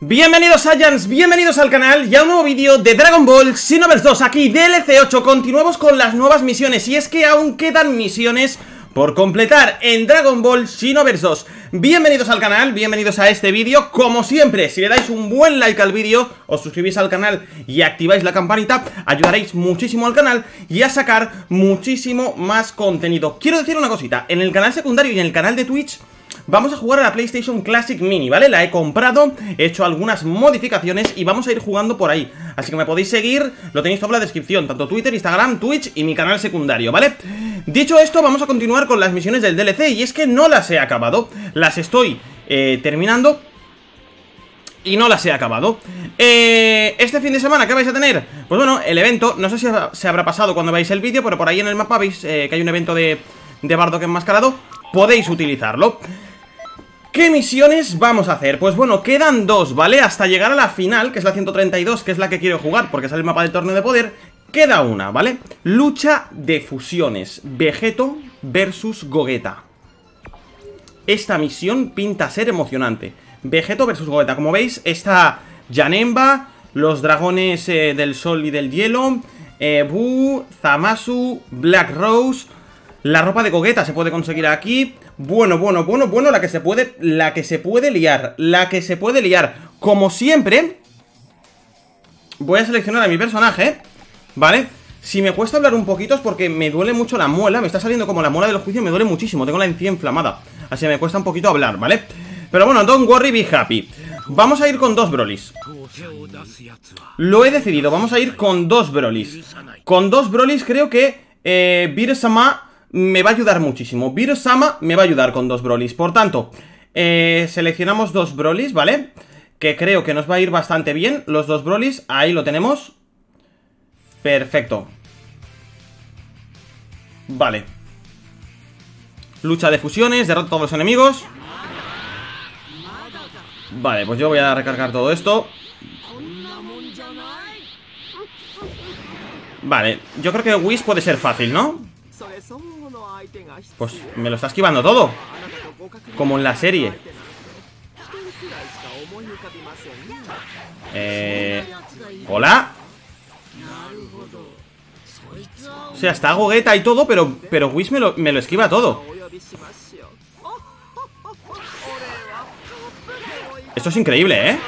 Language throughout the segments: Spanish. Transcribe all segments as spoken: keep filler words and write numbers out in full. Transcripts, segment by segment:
Bienvenidos Saiyans, bienvenidos al canal y a un nuevo vídeo de Dragon Ball Xenoverse dos, aquí D L C ocho. Continuamos con las nuevas misiones y es que aún quedan misiones por completar en Dragon Ball Xenoverse dos. Bienvenidos al canal, bienvenidos a este vídeo. Como siempre, si le dais un buen like al vídeo, os suscribís al canal y activáis la campanita, ayudaréis muchísimo al canal y a sacar muchísimo más contenido. Quiero decir una cosita, en el canal secundario y en el canal de Twitch vamos a jugar a la PlayStation Classic Mini, ¿vale? La he comprado, he hecho algunas modificaciones y vamos a ir jugando por ahí. Así que me podéis seguir, lo tenéis todo en la descripción, tanto Twitter, Instagram, Twitch y mi canal secundario, ¿vale? Dicho esto, vamos a continuar con las misiones del D L C y es que no las he acabado, las estoy eh, terminando y no las he acabado. eh, Este fin de semana, ¿qué vais a tener? Pues bueno, el evento, no sé si se habrá pasado cuando veáis el vídeo, pero por ahí en el mapa veis eh, que hay un evento de, de Bardock enmascarado. Podéis utilizarlo. ¿Qué misiones vamos a hacer? Pues bueno, quedan dos, ¿vale? Hasta llegar a la final, que es la ciento treinta y dos, que es la que quiero jugar porque sale el mapa del torneo de poder. Queda una, ¿vale? Lucha de fusiones, Vegeto versus Gogeta. Esta misión pinta ser emocionante. Vegeto versus Gogeta, como veis está Janemba, los dragones eh, del sol y del hielo, eh, Buu, Zamasu, Black Rose. La ropa de Gogeta se puede conseguir aquí. Bueno, bueno, bueno, bueno, la que se puede, la que se puede liar, la que se puede liar. Como siempre, voy a seleccionar a mi personaje, ¿vale? Si me cuesta hablar un poquito es porque me duele mucho la muela, me está saliendo como la muela de los juicios, me duele muchísimo, tengo la encía inflamada, así que me cuesta un poquito hablar, ¿vale? Pero bueno, don't worry, be happy. Vamos a ir con dos Brolys. Lo he decidido, vamos a ir con dos Brolys. Con dos Brolys creo que eh, Beerus-sama me va a ayudar muchísimo. Beerus-sama me va a ayudar con dos Brolys. Por tanto, eh, seleccionamos dos Brolys, ¿vale? Que creo que nos va a ir bastante bien. Los dos Brolys, ahí lo tenemos. Perfecto. Vale. Lucha de fusiones, derrota a todos los enemigos. Vale, pues yo voy a recargar todo esto. Vale, yo creo que Whis puede ser fácil, ¿no? Pues me lo está esquivando todo, como en la serie. Eh... ¿Hola? O sea, está Gogeta y todo, pero, pero Whis me lo, me lo esquiva todo. Esto es increíble, ¿eh?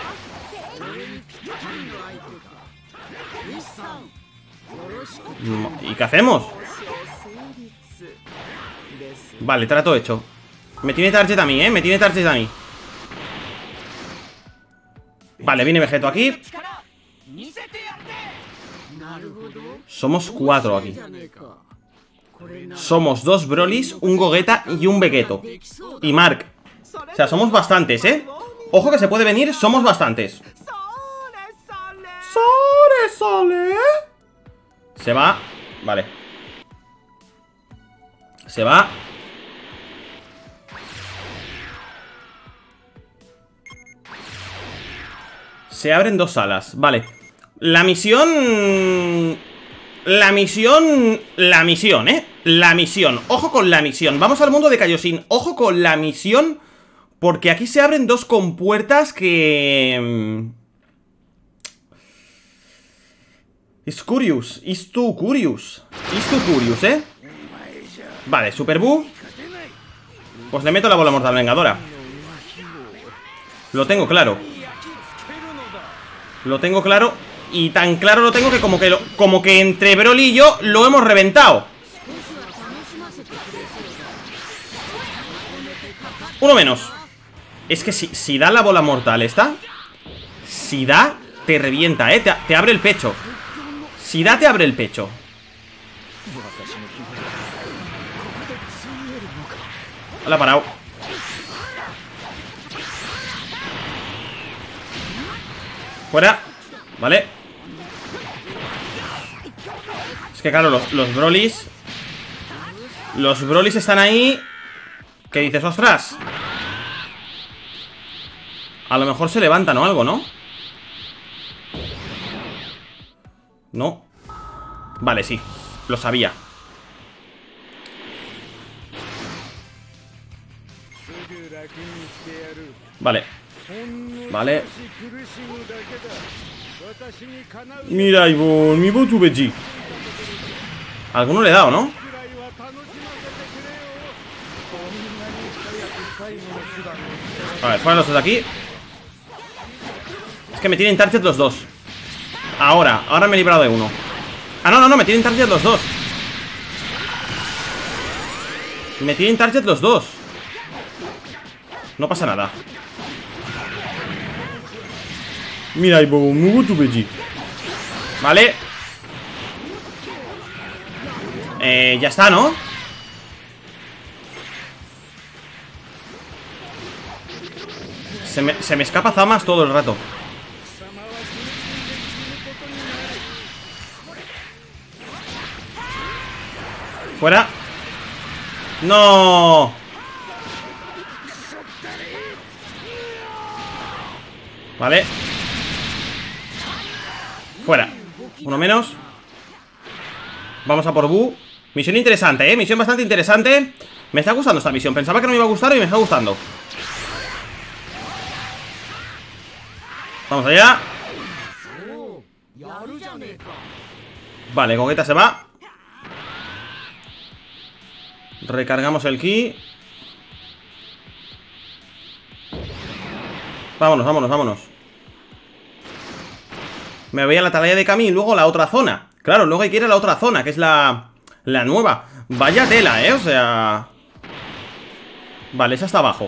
¿Y qué hacemos? Vale, trato hecho. Me tiene target a mí, ¿eh? Me tiene target a mí. Vale, viene Vegeto aquí. Somos cuatro aquí. Somos dos Brolys, un Gogeta y un Vegeto. Y Mark. O sea, somos bastantes, ¿eh? Ojo que se puede venir, somos bastantes. ¡Sole, sole! Se va. Vale. Se va. Se abren dos salas, vale. La misión... La misión... La misión, ¿eh? La misión, ojo con la misión. Vamos al mundo de Kaioshin, ojo con la misión, porque aquí se abren dos compuertas que... It's curious, it's too curious. It's too curious, ¿eh? Vale, Super Buu. Pues le meto la bola mortal vengadora. Lo tengo claro. Lo tengo claro. Y tan claro lo tengo que como que lo, como que entre Broly y yo lo hemos reventado. Uno menos. Es que si, si da la bola mortal esta, si da, te revienta, eh, te, te abre el pecho. Si da, te abre el pecho. Hola, parado. Fuera. Vale. Es que claro, los, los Brolys Los Brolys están ahí. ¿Qué dices? ¡Ostras! A lo mejor se levantan o algo, ¿no? No. Vale, sí, lo sabía. Vale. Vale. Mira, Ivonne, mi voto Veggie. Alguno le he dado, ¿no? A ver, fuera los dos de aquí. Es que me tienen target los dos. Ahora, ahora me he librado de uno. Ah, no, no, no, me tienen target los dos. Me tienen target los dos. No pasa nada. Mira, Ivonne, mi voto Veggie. Vale. Eh, ya está, ¿no? Se me, se me escapa Zamas todo el rato. Fuera. No. Vale. Fuera. Uno menos. Vamos a por Bu. Misión interesante, eh, misión bastante interesante. Me está gustando esta misión, pensaba que no me iba a gustar y me está gustando. Vamos allá. Vale, Gogeta se va. Recargamos el ki. Vámonos, vámonos, vámonos. Me voy a la atalaya de Kami y luego a la otra zona. Claro, luego hay que ir a la otra zona, que es la... la nueva. Vaya tela, eh, o sea... Vale, esa está abajo.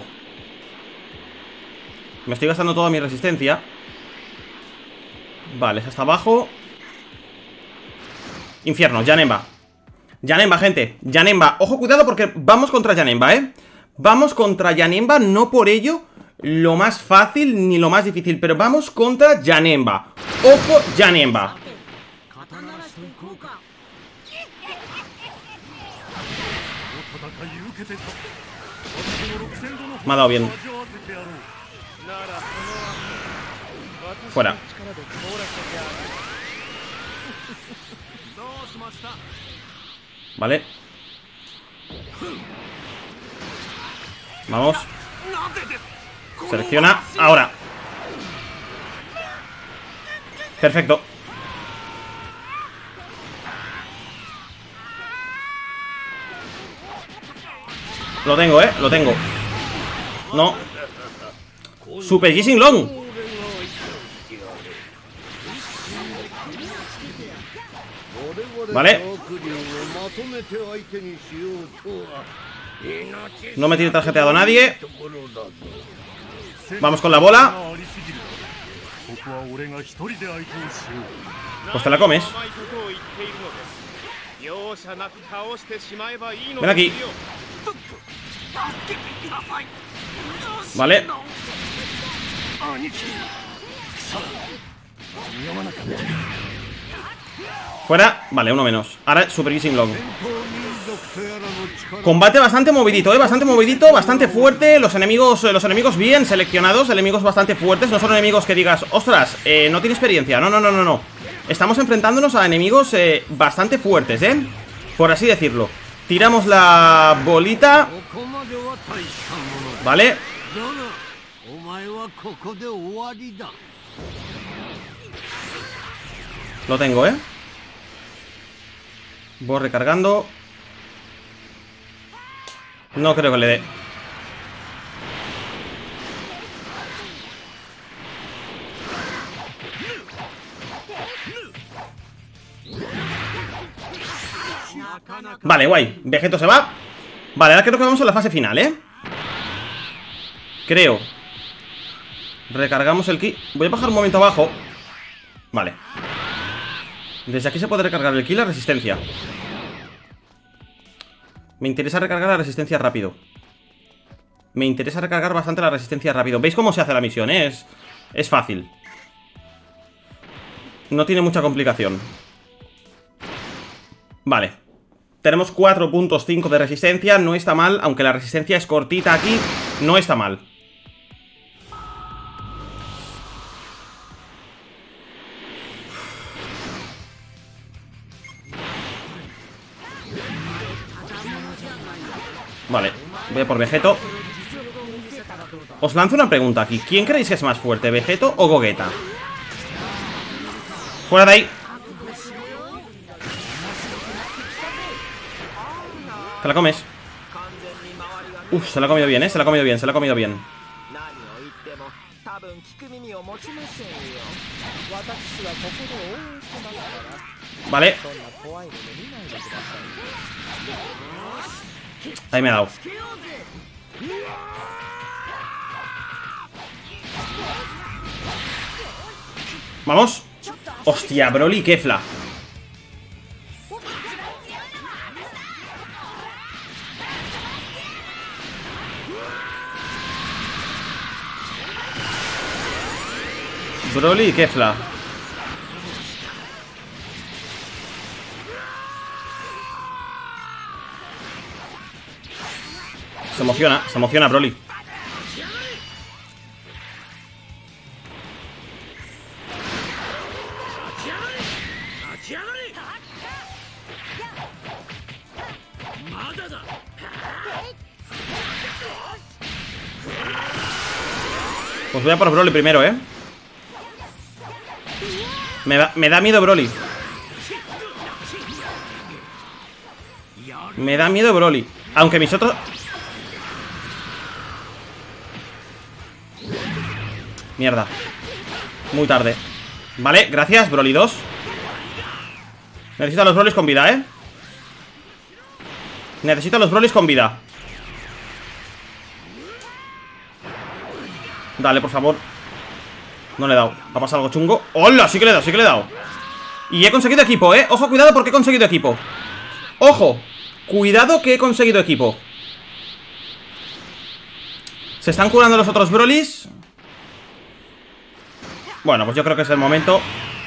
Me estoy gastando toda mi resistencia. Vale, esa está abajo. Infierno, Janemba. Janemba, gente, Janemba. Ojo, cuidado porque vamos contra Janemba, eh. Vamos contra Janemba, no por ello lo más fácil ni lo más difícil, pero vamos contra Janemba. Ojo, Janemba. Me ha dado bien. Fuera. Vale. Vamos. Selecciona. Ahora. Perfecto. Lo tengo, eh, lo tengo. No. Super Jising Long. Vale. No me tiene tarjeteado nadie. Vamos con la bola. Pues te la comes. Ven aquí. Vale. Fuera. Vale, uno menos. Ahora Super Kissing Long. Combate bastante movidito, eh, bastante movidito, bastante fuerte. Los enemigos, los enemigos bien seleccionados. Enemigos bastante fuertes, no son enemigos que digas ostras, eh, no tiene experiencia, no, no, no, no, no. Estamos enfrentándonos a enemigos eh, bastante fuertes, eh, por así decirlo. Tiramos la bolita. Vale. Lo tengo, eh. Voy recargando. No creo que le dé. Vale, guay. Vegeto se va. Vale, ahora creo que vamos a la fase final, ¿eh? Creo. Recargamos el ki. Voy a bajar un momento abajo. Vale. Desde aquí se puede recargar el ki y la resistencia. Me interesa recargar la resistencia rápido. Me interesa recargar bastante la resistencia rápido. ¿Veis cómo se hace la misión, eh? Es, es fácil. No tiene mucha complicación. Vale. Tenemos cuatro punto cinco de resistencia. No está mal, aunque la resistencia es cortita aquí. No está mal. Vale, voy a por Vegeto. Os lanzo una pregunta aquí. ¿Quién creéis que es más fuerte, Vegeto o Gogeta? Fuera de ahí. Te la comes. Uf, se la ha comido bien, eh. Se la ha comido bien, se la ha comido bien. Vale. Ahí me ha dado. Vamos. Hostia, Broly y Kefla. Broly y Kefla. Se emociona, se emociona Broly. Pues voy a por Broly primero, eh. Me da, me da miedo Broly. Me da miedo Broly. Aunque mis otros... Mierda. Muy tarde. Vale, gracias, Broly dos. Necesito a los Brolys con vida, eh. Necesito a los Brolys con vida. Dale, por favor. No le he dado. ¿Ha pasado algo chungo? ¡Hola! Sí que le he dado, sí que le he dado. Y he conseguido equipo, ¿eh? Ojo, cuidado porque he conseguido equipo. ¡Ojo! Cuidado que he conseguido equipo. Se están curando los otros Brolys. Bueno, pues yo creo que es el momento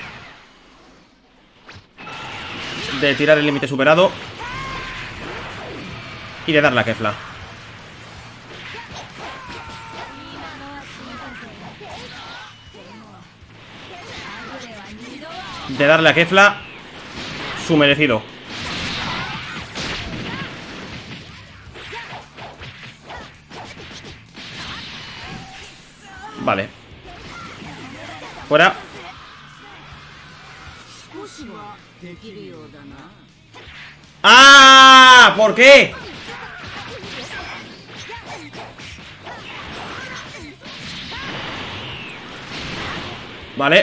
de tirar el límite superado y de darle a Kefla. De darle a Kefla su merecido. Vale. Fuera. ¡Ah! ¿Por qué? Vale.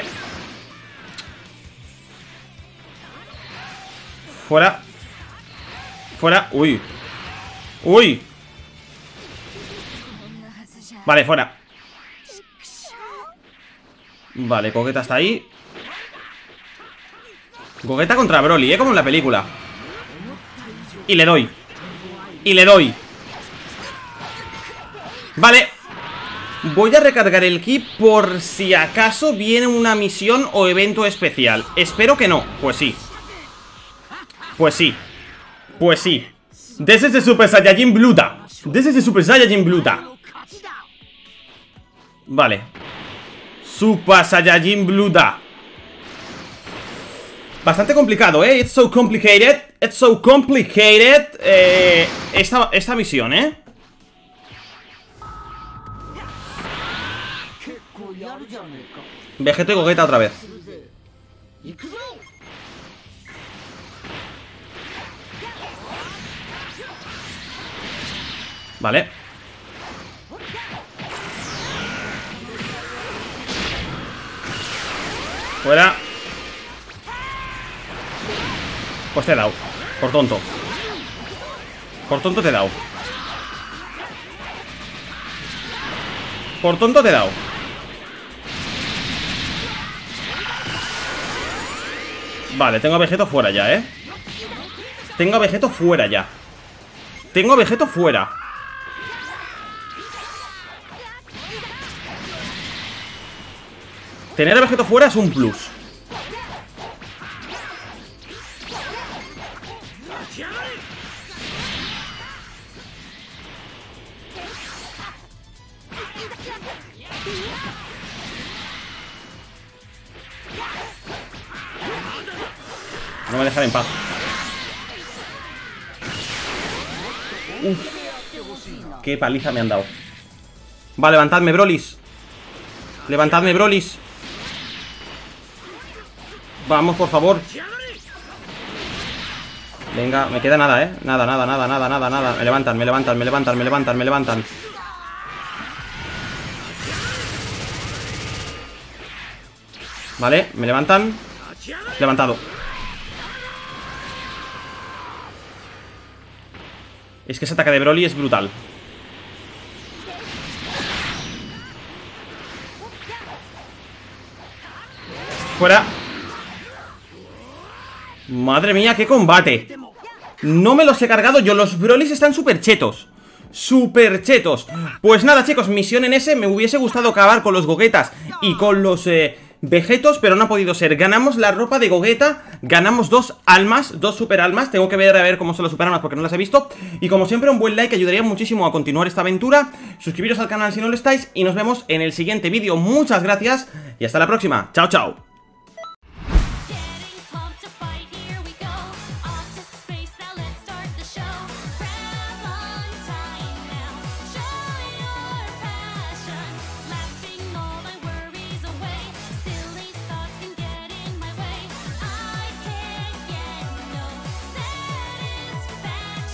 Fuera. Fuera. Uy. Uy. Vale, fuera. Vale, Gogeta está ahí. Gogeta contra Broly, ¿eh? Como en la película. Y le doy. Y le doy. Vale. Voy a recargar el ki por si acaso viene una misión o evento especial. Espero que no. Pues sí. Pues sí. Pues sí. This is the Super Saiyajin Bluta. This is the Super Saiyajin Bluta. Vale. Super Saiyajin Bluta. Bastante complicado, ¿eh? It's so complicated. It's so complicated. Eh, esta, esta misión, ¿eh? Vegeto y Gogeta otra vez. Vale. Fuera. Pues te he dado. Por tonto. Por tonto te he dado. Por tonto te he dado. Vale, tengo a Vegeto fuera ya, ¿eh? Tengo a Vegeto fuera ya. Tengo a Vegeto fuera. Tener a Vegeto fuera es un plus. No me dejan en paz. Uf, qué paliza me han dado. Va, levantadme, Brolis. Levantadme, Brolis. Vamos, por favor. Venga, me queda nada, eh. Nada, nada, nada, nada, nada, nada. Me levantan, me levantan, me levantan, me levantan, me levantan. Vale, me levantan. Levantado. Es que ese ataque de Broly es brutal. Fuera. Madre mía, qué combate. No me los he cargado yo. Los Brolys están súper chetos. Súper chetos. Pues nada, chicos, misión en ese. Me hubiese gustado acabar con los Gogetas y con los eh, Vegetos, pero no ha podido ser. Ganamos la ropa de Gogeta. Ganamos dos almas, dos super almas. Tengo que ver a ver cómo son las super almas porque no las he visto. Y como siempre, un buen like ayudaría muchísimo a continuar esta aventura. Suscribiros al canal si no lo estáis. Y nos vemos en el siguiente vídeo. Muchas gracias y hasta la próxima. Chao, chao.